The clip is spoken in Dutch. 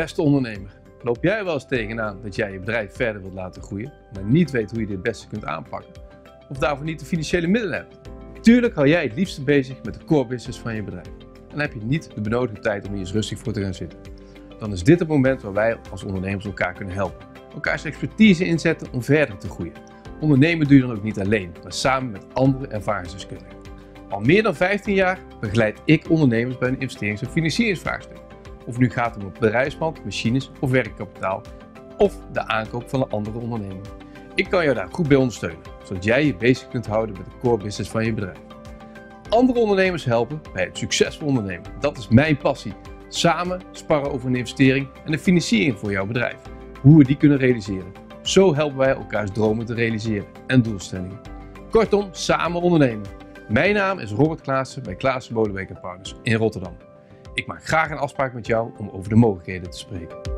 Beste ondernemer, loop jij wel eens tegenaan dat jij je bedrijf verder wilt laten groeien, maar niet weet hoe je dit het beste kunt aanpakken? Of daarvoor niet de financiële middelen hebt? Tuurlijk hou jij het liefste bezig met de core business van je bedrijf. En heb je niet de benodigde tijd om hier eens rustig voor te gaan zitten. Dan is dit het moment waar wij als ondernemers elkaar kunnen helpen. Elkaars expertise inzetten om verder te groeien. Ondernemen doe je dan ook niet alleen, maar samen met andere ervaringsdeskundigen. Al meer dan 15 jaar begeleid ik ondernemers bij een investerings- en financieringsvraagstuk. Of het nu gaat om een bedrijfspand, machines of werkkapitaal, of de aankoop van een andere onderneming. Ik kan jou daar goed bij ondersteunen, zodat jij je bezig kunt houden met de core business van je bedrijf. Andere ondernemers helpen bij het succesvol ondernemen. Dat is mijn passie. Samen sparren over een investering en de financiering voor jouw bedrijf. Hoe we die kunnen realiseren. Zo helpen wij elkaars dromen te realiseren en doelstellingen. Kortom, samen ondernemen. Mijn naam is Robert Klaassen bij Klaassen Bodewijk & Partners in Rotterdam. Ik maak graag een afspraak met jou om over de mogelijkheden te spreken.